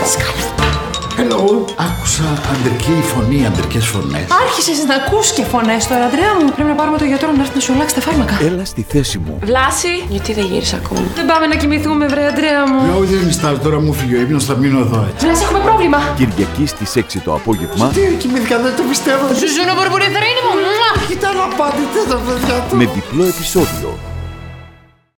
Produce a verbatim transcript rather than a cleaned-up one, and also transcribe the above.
δάσκαλο. Hello. Άκουσα αντρική φωνή, αντρικές φωνές. Άρχισες να ακούς και φωνές τώρα, Αντρέα μου. Πρέπει να πάρουμε το γιατρό να έρθει να σου αλλάξει τα φάρμακα. Έλα στη θέση μου. Βλάση, γιατί δεν γύρισε ακόμα? Δεν πάμε να κοιμηθούμε, βρε Αντρέα μου. Λέω δεν νιστάζω, τώρα μου φύγει ο ύπνος, θα μείνω εδώ έτσι. Βλάση, έχουμε πρόβλημα. Κυριακή στις έξι το απόγευμα. Τι κοιμήθηκα, δεν το πιστεύω. Ζουζούνο μπουρμπουριδρίνη μου. Ήταν απάντητες τα παιδιά του. Με διπλό επεισόδιο.